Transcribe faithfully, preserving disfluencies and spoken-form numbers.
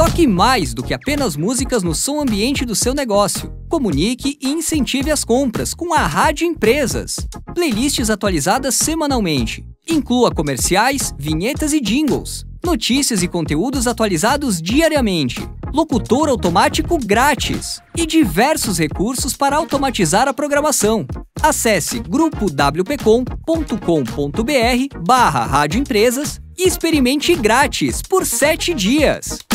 Toque mais do que apenas músicas no som ambiente do seu negócio. Comunique e incentive as compras com a Rádio Empresas. Playlists atualizadas semanalmente. Inclua comerciais, vinhetas e jingles. Notícias e conteúdos atualizados diariamente. Locutor automático grátis. E diversos recursos para automatizar a programação. Acesse grupo w p com ponto com ponto b r barra Rádio Empresas e experimente grátis por sete dias.